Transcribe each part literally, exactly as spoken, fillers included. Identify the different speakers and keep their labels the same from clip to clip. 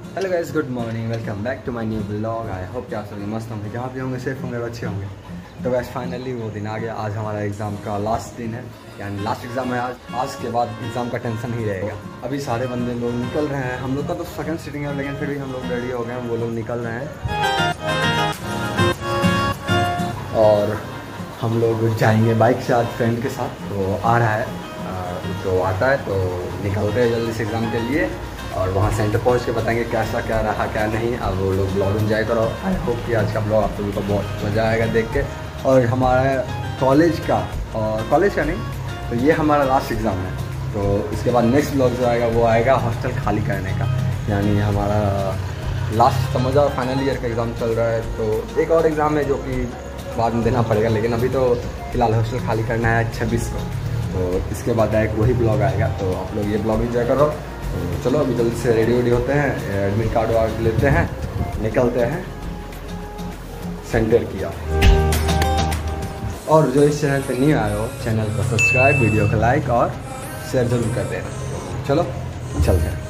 Speaker 1: Hello guys, good morning, welcome back to my new blog. I hope कि आप सभी मस्त होंगे, जहाँ भी होंगे सेफ होंगे, अच्छे होंगे। तो गाइस फाइनली वो दिन आ गया। आज हमारा एग्ज़ाम का लास्ट दिन है, यानी लास्ट एग्ज़ाम है आज। आज के बाद एग्ज़ाम का टेंशन ही रहेगा। अभी सारे बंदे लोग निकल रहे हैं। हम लोग का तो सेकंड सीटिंग है, लेकिन फिर भी हम लोग रेडी हो गए हैं। वो लोग निकल रहे हैं और हम लोग जाएंगे बाइक से आज फ्रेंड के साथ। तो आ रहा है, तो आता है तो निकलते हैं जल्दी से एग्ज़ाम के लिए और वहाँ सेंटर पहुँच के बताएंगे कैसा क्या रहा क्या नहीं। अब वो लोग ब्लॉग एंजॉय करो। आई होप कि आज का ब्लॉग आप लोगों को बहुत मज़ा आएगा देख के। और हमारा कॉलेज का और कॉलेज का नहीं तो ये हमारा लास्ट एग्ज़ाम है। तो इसके बाद नेक्स्ट ब्लॉग जो आएगा वो आएगा हॉस्टल खाली करने का, यानी हमारा लास्ट समझा फाइनल ईयर का एग्ज़ाम चल रहा है। तो एक और एग्ज़ाम है जो कि बाद में देना पड़ेगा, लेकिन अभी तो फ़िलहाल हॉस्टल खाली करना है छब्बीस को। तो इसके बाद डायरेक्ट वही ब्लॉग आएगा। तो आप लोग ये ब्लॉग एंजॉय करो। तो चलो अभी जल्दी से रेडी वेडी होते हैं, एडमिट कार्ड वार्ड लेते हैं, निकलते हैं सेंटर की ओर। और जो इस चैनल पे नहीं आए हो, चैनल को सब्सक्राइब, वीडियो को लाइक और शेयर जरूर कर देना। चलो चलते हैं।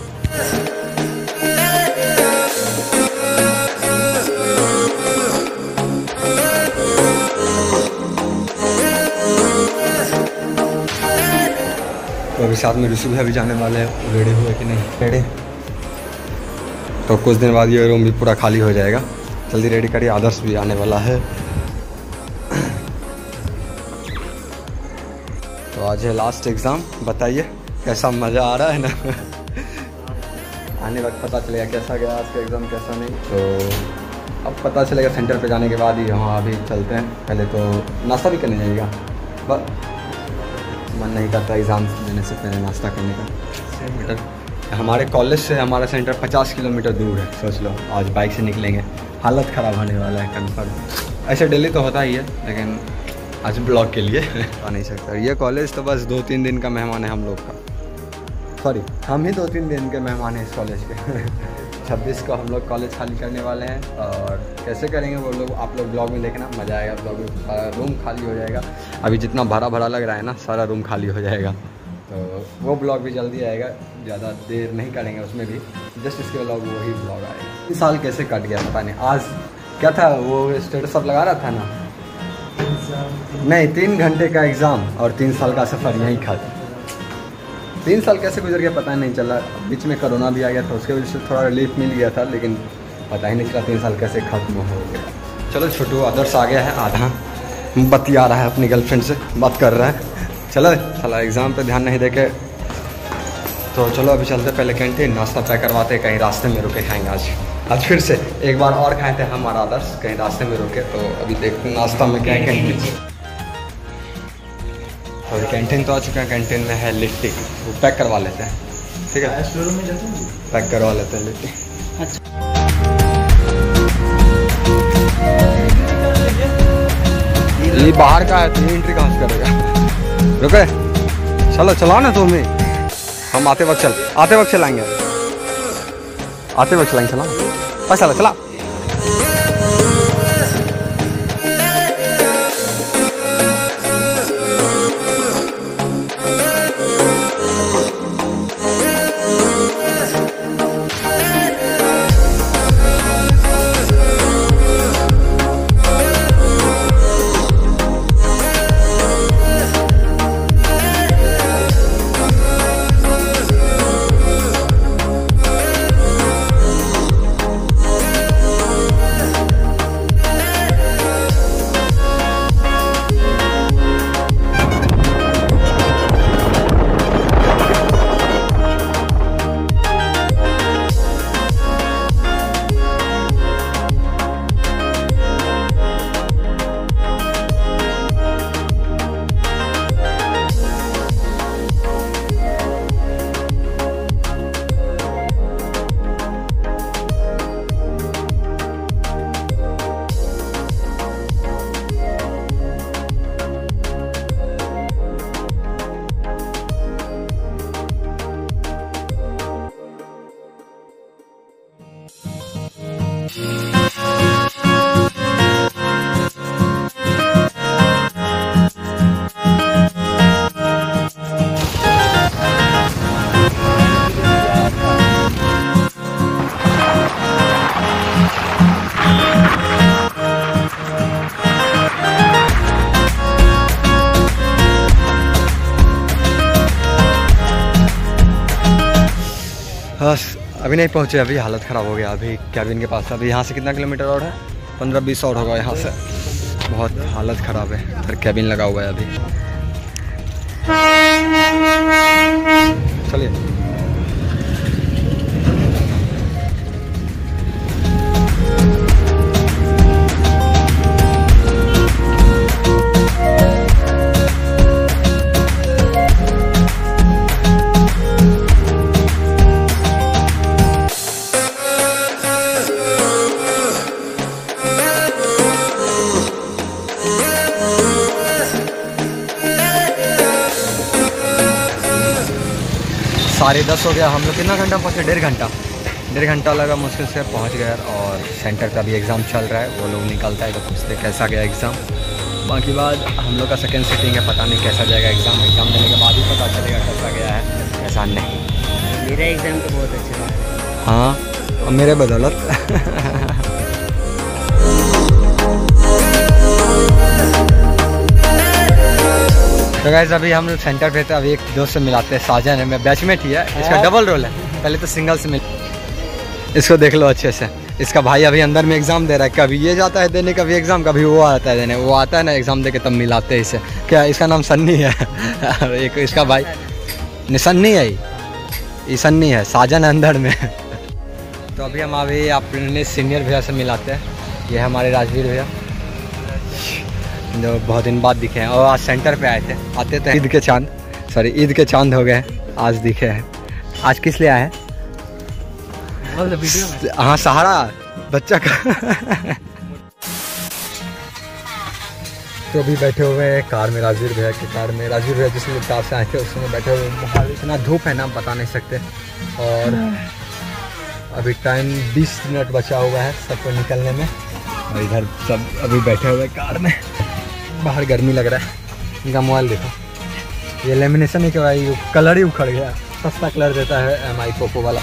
Speaker 1: तो अभी साथ में ऋषि भी जाने वाले हैं। रेडी हुए कि नहीं? रेडी। तो कुछ दिन बाद ये रूम भी पूरा खाली हो जाएगा। जल्दी रेडी करिए, आदर्श भी आने वाला है। तो आज है लास्ट एग्ज़ाम। बताइए कैसा मज़ा आ रहा है ना? आने वक्त पता चलेगा कैसा गया आज का एग्ज़ाम, कैसा नहीं। तो अब पता चलेगा सेंटर पे जाने के बाद ही। हाँ अभी चलते हैं। पहले तो नाश्ता भी करने जाएगा, बस मन नहीं करता एग्ज़ाम देने से पहले नाश्ता करने का। मीटर हमारे कॉलेज से हमारा सेंटर पचास किलोमीटर दूर है। सोच लो आज बाइक से निकलेंगे, हालत ख़राब होने वाला है कन्फर्म। ऐसे डेली तो होता ही है, लेकिन आज ब्लॉग के लिए आ नहीं सकता। ये कॉलेज तो बस दो तीन दिन का मेहमान है हम लोग का। सॉरी, हम ही दो तीन दिन के मेहमान हैं इस कॉलेज के। छब्बीस को हम लोग कॉलेज खाली करने वाले हैं और कैसे करेंगे वो लोग आप लोग ब्लॉग में देखना, मज़ा आएगा। ब्लॉग में सारा रूम खाली हो जाएगा। अभी जितना भरा भरा लग रहा है ना, सारा रूम खाली हो जाएगा। तो वो ब्लॉग भी जल्दी आएगा, ज़्यादा देर नहीं करेंगे उसमें भी। जस्ट इसके ब्लॉग वही ब्लॉग आएगा। इस साल कैसे कट गया पता नहीं। आज क्या था वो स्टेटस सब लगा रहा था ना, नहीं तीन घंटे का एग्ज़ाम और तीन साल का सफ़र यहीं खत्म। तीन साल कैसे गुजर गया पता नहीं चला। बीच में कोरोना भी आ गया था, उसके वजह से थोड़ा रिलीफ मिल गया था, लेकिन पता ही नहीं चला तीन साल कैसे खत्म हो गया। चलो छोटू आदर्श आ गया है, आधा बतिया रहा है अपनी गर्लफ्रेंड से, बात कर रहा है। चलो चला एग्ज़ाम पे ध्यान नहीं देके। तो चलो अभी चलते पहले कैंटीन, नाश्ता पैक करवाते, कहीं रास्ते में रुके खाएंगे। आज आज फिर से एक बार और खाए थे हमारा आदर्श, कहीं रास्ते में रुके। तो अभी देखते हैं नाश्ता में क्या है कैंटीन। और कैंटीन तो आ चुके हैं। कैंटीन में है लिट्टी, वो पैक करवा लेते हैं। ठीक है, स्टोर में जाते हैं, पैक करवा लेते हैं लिट्टी। अच्छा ये बाहर का है तो एंट्री कहाँ से करेगा? रुके, चलो चलाओ ना तुम ही। हम आते वक्त चल आते वक्त चलाएंगे, आते वक्त चलाएंगे। चला बस, चला चला। बस अभी नहीं पहुँचे, अभी हालत ख़राब हो गया अभी कैबिन के पास। अभी यहाँ से कितना किलोमीटर और है? पंद्रह बीस और होगा यहाँ से। बहुत हालत ख़राब है, फिर कैबिन लगा हुआ है अभी। चलिए साढ़े दस हो गया। हम लोग कितना घंटा पहुँचे? डेढ़ घंटा डेढ़ घंटा लगा मुश्किल से पहुँच गए। और सेंटर का भी एग्ज़ाम चल रहा है, वो लोग निकलता है तो पूछते कैसा गया एग्ज़ाम। बाकी बाद हम लोग का सेकेंड सिटिंग है, पता नहीं कैसा जाएगा एग्ज़ाम। एग्ज़ाम देने के बाद ही पता चलेगा कैसा गया है कैसा नहीं।
Speaker 2: मेरा एग्ज़ाम तो बहुत अच्छा है।
Speaker 1: हाँ, मेरे बदौलत। तो गाइस अभी हम लोग सेंटर पे थे, अभी एक दोस्त से मिलाते हैं। साजन है, मैं बैचमेट ही है, इसका डबल रोल है। पहले तो सिंगल से मिल, इसको देख लो अच्छे से। इसका भाई अभी अंदर में एग्ज़ाम दे रहा है, कभी ये जाता है देने कभी एग्ज़ाम, कभी वो आता है देने। वो आता है ना एग्ज़ाम दे के तब मिलाते हैं इसे। क्या इसका नाम सन्नी है? एक इसका भाई नहीं, सन्नी है, ये सन्नी है, साजन है अंदर में। तो अभी हम अभी अपने सीनियर भैया से मिलाते हैं। ये हमारे राजवीर भैया जो बहुत दिन बाद दिखे हैं, और आज सेंटर पे आए थे। आते थे ईद के चांद, सॉरी ईद के चांद हो गए, आज दिखे हैं। आज किस लिए आए हैं? हाँ, सहारा बच्चा का। तो अभी बैठे हुए हैं कार में, राजवीर भैया की कार में। राजवीर भैया जिसमें कार से आए थे उसमें बैठे हुए। इतना धूप है ना, बता नहीं सकते। और अभी टाइम बीस मिनट बचा हुआ है सबको निकलने में। और इधर सब अभी बैठे हुए कार में। बाहर गर्मी लग रहा है। इनका मोबाइल देखो, ये लेमिनेशन ही क्या, ये कलर ही उखड़ गया। सस्ता कलर देता है एम आई पोको वाला,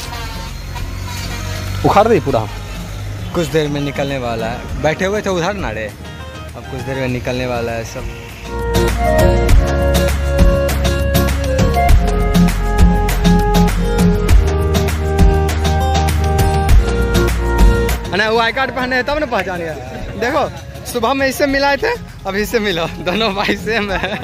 Speaker 1: उखाड़ दी पूरा। कुछ देर में निकलने वाला है। बैठे हुए थे उधर ना रे, अब कुछ देर में निकलने वाला है सब। ना वो आई कार्ड पहने तब ना पहचान गया। देखो सुबह में इससे मिलाए थे, अब इससे मिलो, दोनों भाई सेम है।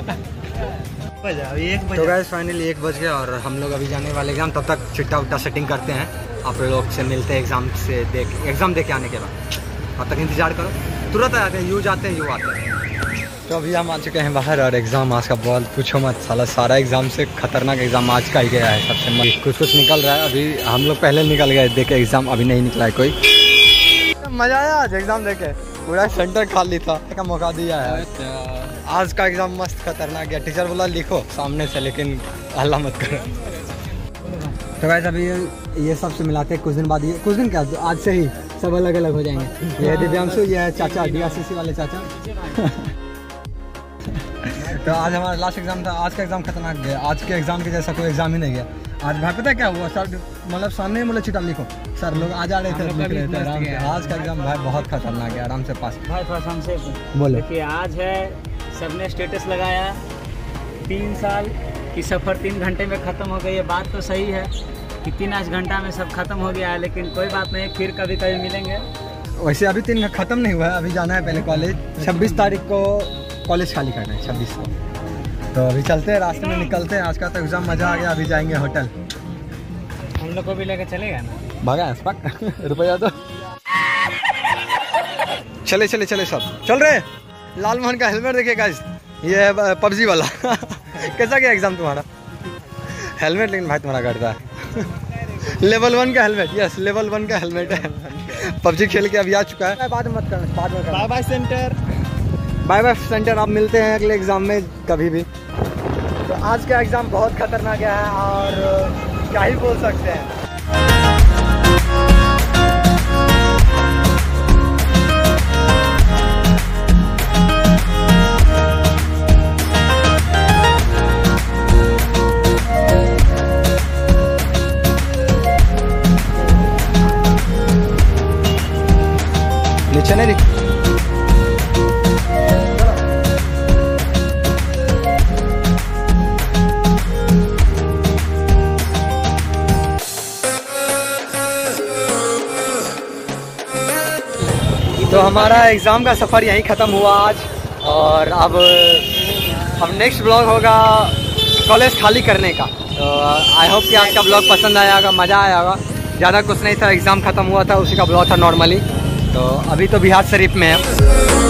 Speaker 1: तो गाइस फाइनली एक बज गया और हम लोग अभी जाने वाले एग्जाम। तब तक चिट्टा उट्टा सेटिंग करते हैं, आप लोग से मिलते हैं एग्जाम से देख एग्जाम दे के आने के बाद। तब तक इंतजार करो, तुरंत आ जाते हैं, यू जाते हैं यू आते हैं। तो अभी हम आ चुके हैं बाहर और एग्जाम आज का बहुत पूछो मत, साला सारा एग्जाम से खतरनाक एग्जाम आज का ही गया है सबसे मस्त। कुछ कुछ निकल रहा है, अभी हम लोग पहले निकल गए देखे एग्जाम, अभी नहीं निकला है कोई। मजा आया आज एग्जाम देके, पूरा सेंटर खाली था का मौका दिया है। आज का एग्जाम मस्त खतरनाक गया। टीचर बोला लिखो सामने से, लेकिन हल्ला मत करो। तो गाइस अभी ये सब से मिलाते हैं कुछ दिन बाद। ये कुछ दिन क्या, आज से ही सब अलग अलग हो जाएंगे। ये दिव्यांशु, ये है चाचा डी आर सी सी वाले चाचा। तो आज हमारा लास्ट एग्जाम था। आज का एग्जाम खतरनाक गया, आज के एग्जाम के जैसा कोई एग्जाम ही नहीं गया। आज भाई पता है क्या हुआ सर, मतलब सामने बोले चिटा लिखो, सर लोग आ जा रहे थे, लिख रहे थे आराम से। आज का एग्जाम भाई बहुत खतरनाक है, आराम से पास।
Speaker 2: भाई थोड़ा हमसे
Speaker 1: बोले
Speaker 2: कि आज है, सबने स्टेटस लगाया तीन साल की सफ़र तीन घंटे में ख़त्म हो गई। ये बात तो सही है कि तीन आठ घंटा में सब खत्म हो गया है, लेकिन कोई बात नहीं, फिर कभी कभी मिलेंगे।
Speaker 1: वैसे अभी तीन खत्म नहीं हुआ है, अभी जाना है पहले कॉलेज। छब्बीस तारीख को कॉलेज खाली करना है, छब्बीस को। तो अभी चलते हैं, रास्ते में निकलते हैं। आज का तो एग्जाम मज़ा आ गया। अभी जाएंगे होटल,
Speaker 2: हम लोग को भी लेकर चलेगा ना?
Speaker 1: भागा रुपया तो चले चले चले सब चल रहे। लाल मोहन का हेलमेट देखिए गाइस, ये है पबजी वाला। कैसा गया एग्जाम तुम्हारा? हेलमेट लेकिन भाई तुम्हारा करता है। लेवल वन का हेलमेट, यस लेवल वन का हेलमेट है। पबजी खेल के अभी आ चुका है। बाद में मत करना, बाद में करना। Bye bye center, bye bye center. आप मिलते हैं अगले एग्जाम में कभी भी। तो आज का एग्जाम बहुत खतरनाक गया है और क्या ही बोल सकते हैं। नीचे नहीं दिख तो हमारा एग्ज़ाम का सफ़र यहीं ख़त्म हुआ आज, और अब अब नेक्स्ट ब्लॉग होगा कॉलेज खाली करने का। तो आई होप कि आज का ब्लॉग पसंद आया होगा, मज़ा आया होगा। ज़्यादा कुछ नहीं था, एग्ज़ाम ख़त्म हुआ था, उसी का ब्लॉग था नॉर्मली। तो अभी तो बिहार शरीफ में है।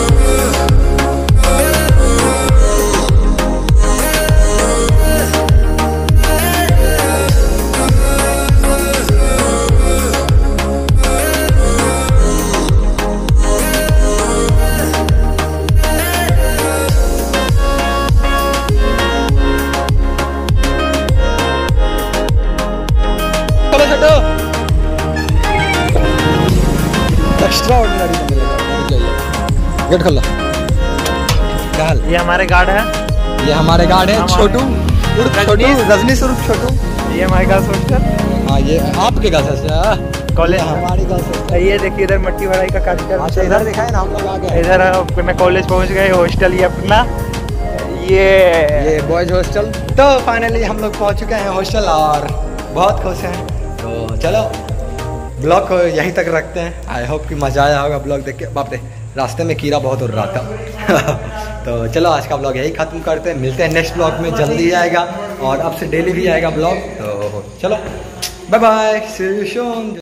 Speaker 1: एक्स्ट्रा ऑर्डिनरी गेट खोलो। क्या हाल?
Speaker 3: ये हमारे गार्ड है,
Speaker 1: ये हमारे गार्ड है छोटू, छोटू रजनीश उर्फ छोटू।
Speaker 3: ये हमारे गर्ल्स हॉस्टल।
Speaker 1: हाँ, ये आपके गर्ल्स
Speaker 3: कॉलेज
Speaker 1: हमारी गर्ल्स।
Speaker 3: ये देखिए इधर मट्टी भराई का कार्यक्रम।
Speaker 1: अच्छा, इधर दिखाए ना, हम लोग आ गए
Speaker 3: इधर मैं कॉलेज पहुंच गए। हॉस्टल ये अपना, ये
Speaker 1: ये बॉयज हॉस्टल। तो फाइनली हम लोग पहुंच चुके हैं हॉस्टल और बहुत खुश हैं। तो चलो ब्लॉग को यहीं तक रखते हैं। आई होप कि मज़ा आया होगा ब्लॉग देख के। बाप रे, रास्ते में कीड़ा बहुत उड़ रहा था। तो चलो आज का ब्लॉग यही ख़त्म करते हैं, मिलते हैं नेक्स्ट ब्लॉग में। जल्दी आएगा और अब से डेली भी आएगा ब्लॉग। तो चलो bye bye, see you soon.